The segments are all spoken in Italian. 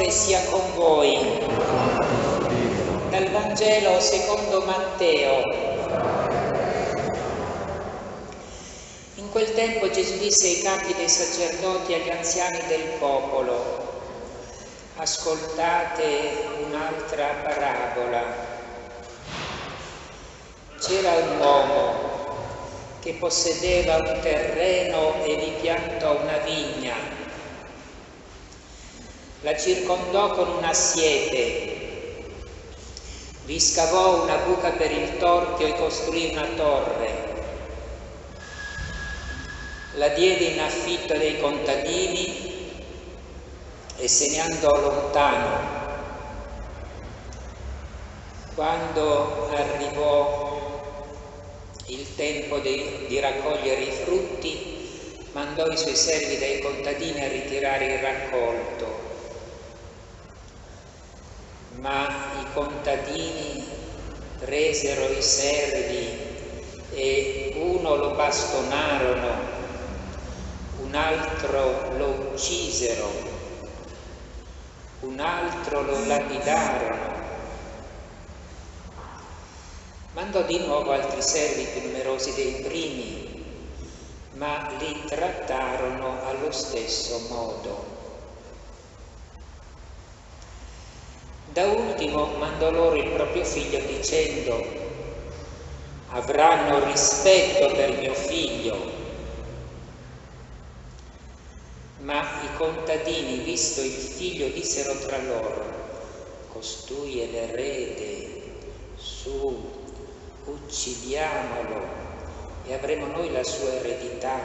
Signore sia con voi. Dal Vangelo secondo Matteo. In quel tempo Gesù disse ai capi dei sacerdoti e agli anziani del popolo: ascoltate un'altra parabola. C'era un uomo che possedeva un terreno e vi piantò una vigna. La circondò con una siepe, vi scavò una buca per il torchio e costruì una torre. La diede in affitto a dei contadini e se ne andò lontano. Quando arrivò il tempo di raccogliere i frutti, mandò i suoi servi dai contadini a ritirare il raccolto. Ma i contadini presero i servi e uno lo bastonarono, un altro lo uccisero, un altro lo lapidarono. Mandò di nuovo altri servi più numerosi dei primi, ma li trattarono allo stesso modo. Da ultimo mandò loro il proprio figlio dicendo: avranno rispetto per mio figlio. Ma i contadini, visto il figlio, dissero tra loro: costui è l'erede, su, uccidiamolo e avremo noi la sua eredità.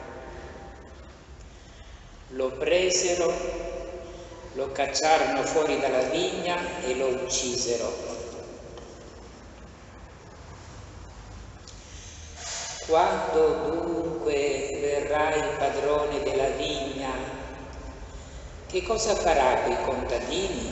Lo presero, lo cacciarono fuori dalla vigna e lo uccisero. Quando dunque verrà il padrone della vigna, che cosa farà quei contadini?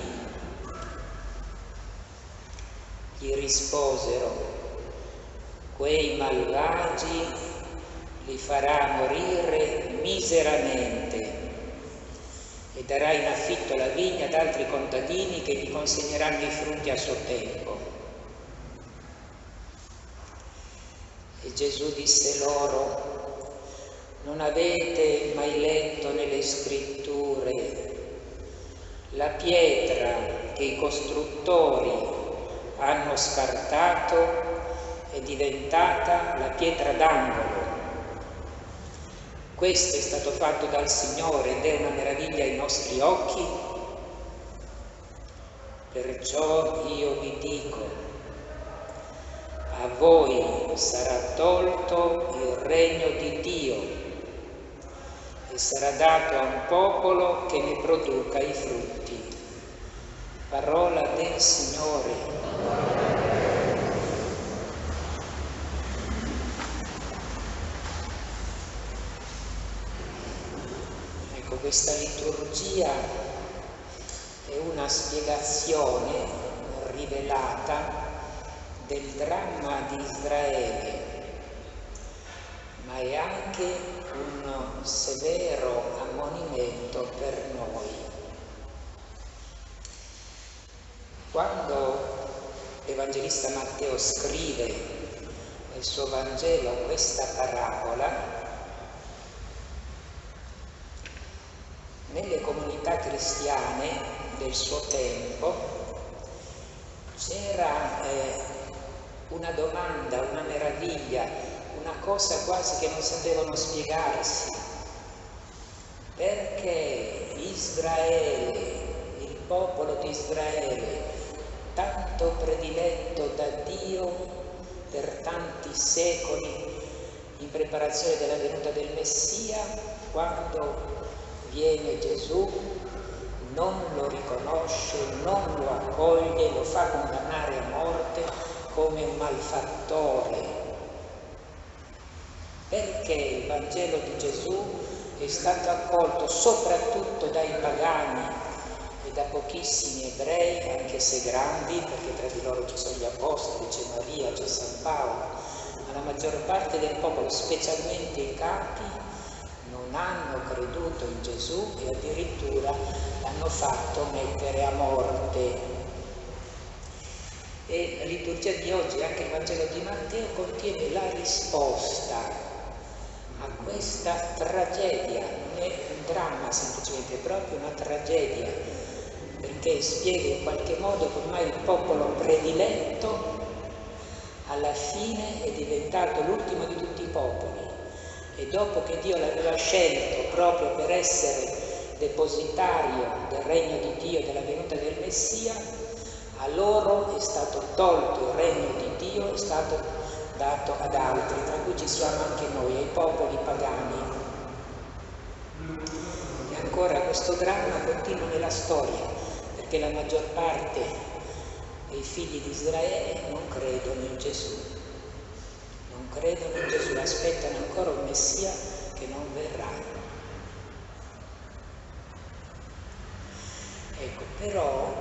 Gli risposero: quei malvagi li farà morire miseramente e darà in affitto la vigna ad altri contadini che gli consegneranno i frutti a suo tempo. E Gesù disse loro: non avete mai letto nelle scritture la pietra che i costruttori hanno scartato è diventata la pietra d'angolo? Questo è stato fatto dal Signore ed è una meraviglia ai nostri occhi. Perciò io vi dico: a voi sarà tolto il regno di Dio e sarà dato a un popolo che ne produca i frutti. Parola del Signore. Questa liturgia è una spiegazione rivelata del dramma di Israele, ma è anche un severo ammonimento per noi. Quando l'Evangelista Matteo scrive nel suo Vangelo questa parabola, nelle comunità cristiane del suo tempo c'era una domanda, una meraviglia, una cosa quasi che non sapevano spiegarsi. Perché Israele, il popolo di Israele, tanto prediletto da Dio per tanti secoli in preparazione della venuta del Messia, quando viene Gesù, non lo riconosce, non lo accoglie, lo fa condannare a morte come un malfattore. Perché il Vangelo di Gesù è stato accolto soprattutto dai pagani e da pochissimi ebrei, anche se grandi, perché tra di loro ci sono gli apostoli, c'è Maria, c'è San Paolo, ma la maggior parte del popolo, specialmente i capi, non hanno creduto in Gesù e addirittura l'hanno fatto mettere a morte. E la liturgia di oggi, anche il Vangelo di Matteo, contiene la risposta a questa tragedia. Non è un dramma semplicemente, è proprio una tragedia, perché spiega in qualche modo come mai il popolo prediletto alla fine è diventato l'ultimo di tutti i popoli, e dopo che Dio l'aveva scelto proprio per essere depositario del regno di Dio e della venuta del Messia, a loro è stato tolto il regno di Dio, è stato dato ad altri, tra cui ci siamo anche noi, ai popoli pagani. E ancora questo dramma continua nella storia, perché la maggior parte dei figli di Israele non credono in Gesù. Non credono in Gesù, aspettano ancora un Messia che non verrà. Ecco, però,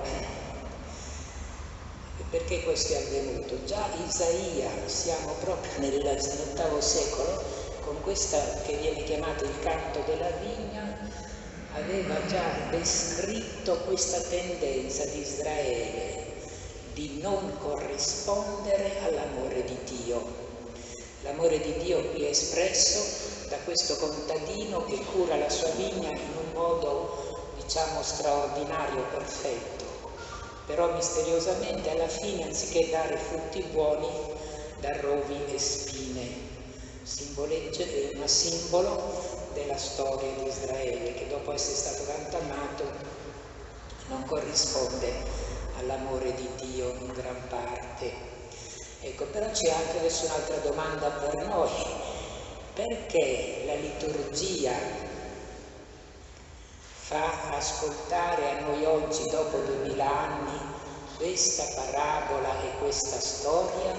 perché questo è avvenuto? Già Isaia, siamo proprio nell'VIII secolo, con questa che viene chiamata il canto della vigna, aveva già descritto questa tendenza di Israele di non corrispondere all'amore di Dio. L'amore di Dio qui è espresso da questo contadino che cura la sua vigna in un modo, diciamo, straordinario, perfetto. Però misteriosamente alla fine, anziché dare frutti buoni, dà rovi e spine. È un simbolo della storia di Israele, che dopo essere stato tanto amato non corrisponde all'amore di Dio in gran parte. Ecco, però c'è anche adesso un'altra domanda per noi: perché la liturgia fa ascoltare a noi oggi, dopo 2000 anni, questa parabola e questa storia?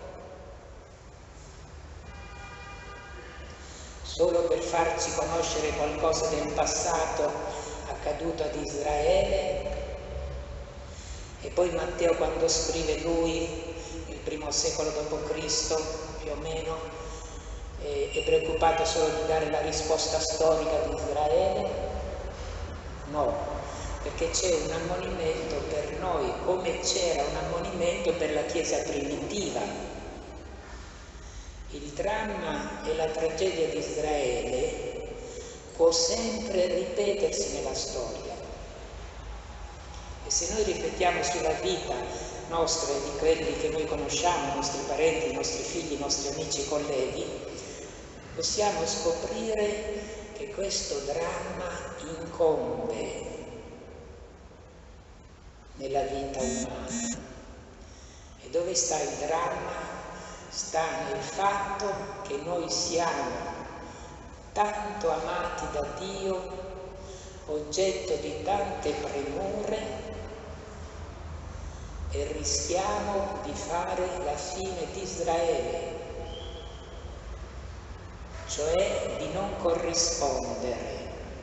Solo per farci conoscere qualcosa del passato accaduto ad Israele? E poi Matteo, quando scrive lui, il primo secolo d.C., più o meno, è preoccupato solo di dare la risposta storica di Israele? No, perché c'è un ammonimento per noi, come c'era un ammonimento per la Chiesa primitiva. Il dramma e la tragedia di Israele può sempre ripetersi nella storia. E se noi riflettiamo sulla vita nostra e di quelli che noi conosciamo, i nostri parenti, i nostri figli, i nostri amici, i colleghi, possiamo scoprire che questo dramma incombe nella vita umana. E dove sta il dramma? Sta nel fatto che noi siamo tanto amati da Dio, oggetto di tante premure, e rischiamo di fare la fine di Israele, cioè di non corrispondere.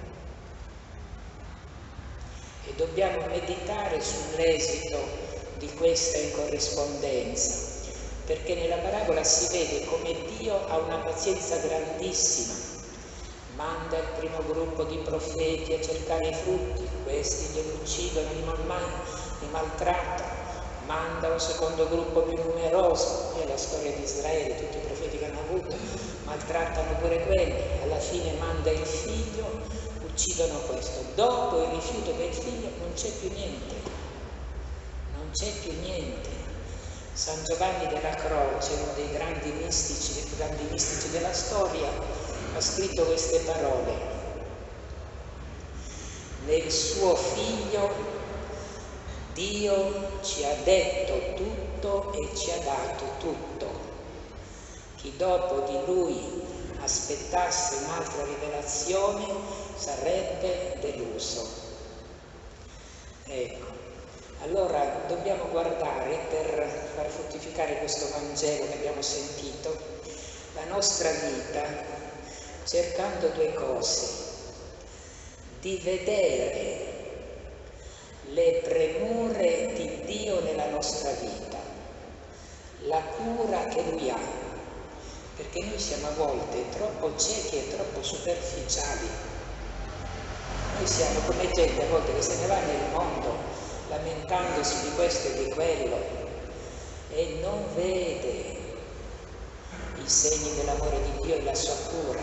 E dobbiamo meditare sull'esito di questa incorrispondenza, perché nella parabola si vede come Dio ha una pazienza grandissima. Manda il primo gruppo di profeti a cercare i frutti, questi li uccidono, li maltrattano. Manda un secondo gruppo più numeroso, è la storia di Israele, tutti i profeti che hanno avuto, maltrattano pure quelli. Alla fine manda il figlio, uccidono questo. Dopo il rifiuto del figlio non c'è più niente, non c'è più niente. San Giovanni della Croce, uno dei grandi mistici della storia, ha scritto queste parole: nel suo figlio Dio ci ha detto tutto e ci ha dato tutto. Chi dopo di lui aspettasse un'altra rivelazione sarebbe deluso. Ecco, allora dobbiamo guardare, per far fruttificare questo Vangelo che abbiamo sentito, la nostra vita cercando due cose: di vedere le premure di Dio nella nostra vita, la cura che Lui ha, perché noi siamo a volte troppo ciechi e troppo superficiali siamo come gente a volte che se ne va nel mondo lamentandosi di questo e di quello e non vede i segni dell'amore di Dio e la sua cura,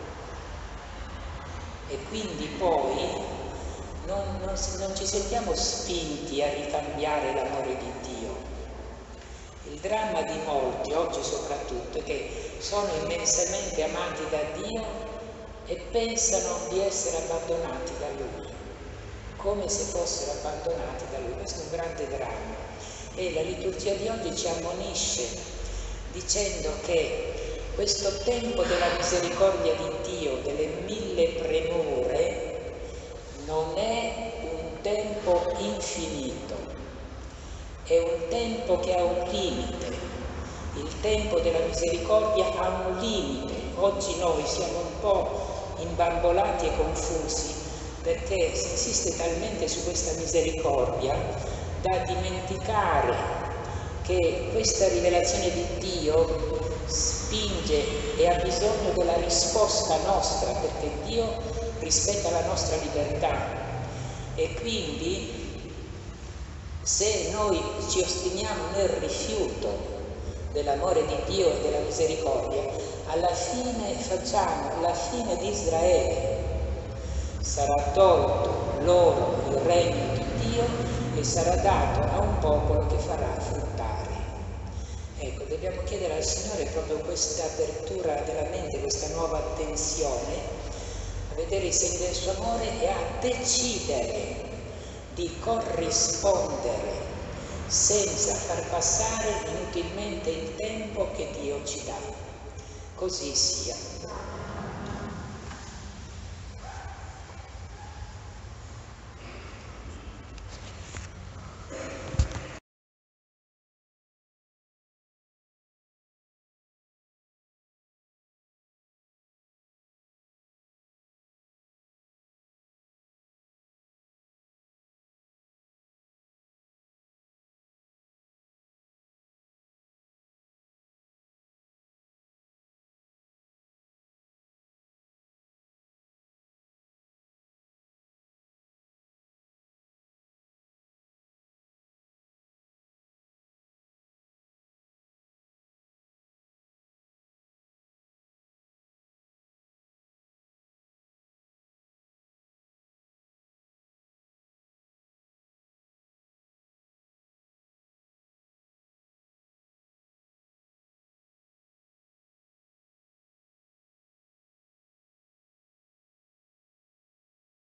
e quindi poi non ci sentiamo spinti a ricambiare l'amore di Dio. Il dramma di molti, oggi soprattutto, è che sono immensamente amati da Dio e pensano di essere abbandonati da Lui, come se fossero abbandonati da Lui. Questo è un grande dramma, e la liturgia di oggi ci ammonisce dicendo che questo tempo della misericordia di Dio, delle 1000 premure, non è un tempo infinito, è un tempo che ha un limite. Il tempo della misericordia ha un limite. Oggi noi siamo un po' imbambolati e confusi perché si insiste talmente su questa misericordia da dimenticare che questa rivelazione di Dio spinge e ha bisogno della risposta nostra, perché Dio rispetta la nostra libertà, e quindi se noi ci ostiniamo nel rifiuto dell'amore di Dio e della misericordia, alla fine facciamo la fine di Israele. Sarà tolto loro il regno di Dio e sarà dato a un popolo che farà fruttare. Ecco, dobbiamo chiedere al Signore proprio questa apertura della mente, questa nuova attenzione, a vedere i segni del suo amore e a decidere di corrispondere senza far passare inutilmente il tempo che Dio ci dà. Così sia.